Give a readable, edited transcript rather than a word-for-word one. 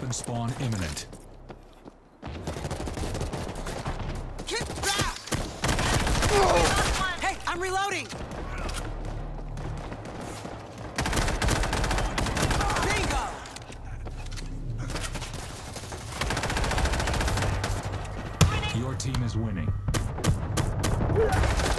Horde spawn imminent. Get back! Hey, I'm reloading! Bingo! Your team is winning.